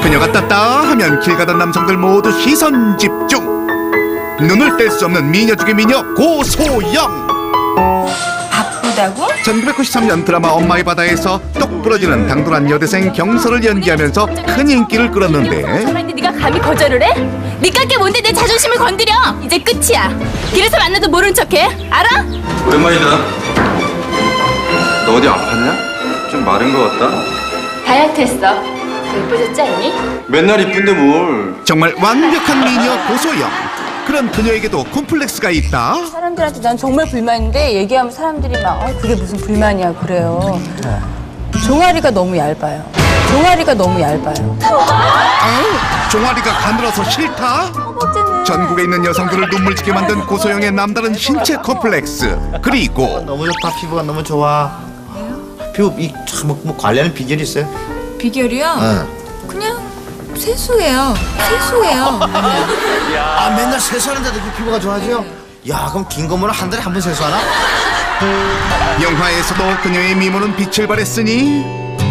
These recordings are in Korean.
그녀가 떴다 하면 길 가던 남성들 모두 시선 집중. 눈을 뗄 수 없는 미녀 중의 미녀 고소영. 바쁘다고? 1993년 드라마 엄마의 바다에서 똑 부러지는 당돌한 여대생 경서를 연기하면서 큰 인기를 끌었는데 정말 네가 감히 거절을 해? 네가 게 뭔데 내 자존심을 건드려? 이제 끝이야. 길에서 만나도 모른 척해. 알아? 오랜만이다. 너 어디 아팠냐? 좀 마른 것 같다. 다이어트 했어. 예뻐졌지 않니? 맨날 이쁜데 뭘. 정말 완벽한 미녀 고소영. 그런 그녀에게도 콤플렉스가 있다. 사람들한테 난 정말 불만인데 얘기하면 사람들이 막 그게 무슨 불만이야 그래요. 종아리가 너무 얇아요. 종아리가 너무 얇아요. 아우, 종아리가 가늘어서 싫다? 허벅지는 전국에 있는 여성들을 눈물지게 만든 고소영의 남다른 신체 콤플렉스. 그리고 너무 좋다. 피부가 너무 좋아. 피부 뭐 관리하는 비결이 있어요? 비결이요? 응. 그냥 세수예요. 세수예요. 아 맨날 세수하는데도 그 피부가 좋아져요? 야 그럼 긴 거면 한 달에 한 번 세수하나? 영화에서도 그녀의 미모는 빛을 발했으니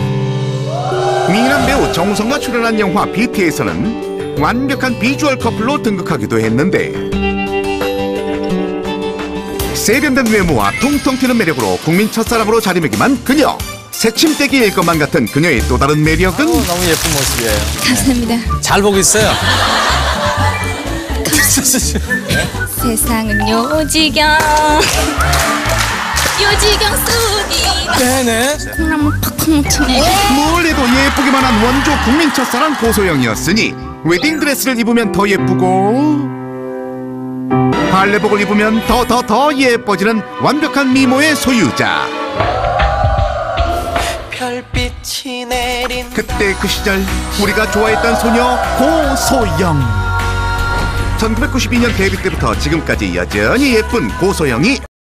미남 배우 정우성과 출연한 영화 뷰티에서는 완벽한 비주얼 커플로 등극하기도 했는데 세련된 외모와 통통 튀는 매력으로 국민 첫사랑으로 자리매김한 그녀. 새침대기일 것만 같은 그녀의 또 다른 매력은 너무 예쁜 모습이에요. 감사합니다. 잘 보고 있어요. 세상은 요지경. 요지경 속이 네네. 콩나물 팍팍 묻히네. 뭘 해도 예쁘기만 한 원조 국민 첫사랑 고소영이었으니 웨딩드레스를 입으면 더 예쁘고 발레복을 입으면 더 예뻐지는 완벽한 미모의 소유자. 별빛이 내린 그때 그 시절 우리가 좋아했던 소녀 고소영. 1992년 데뷔 때부터 지금까지 여전히 예쁜 고소영이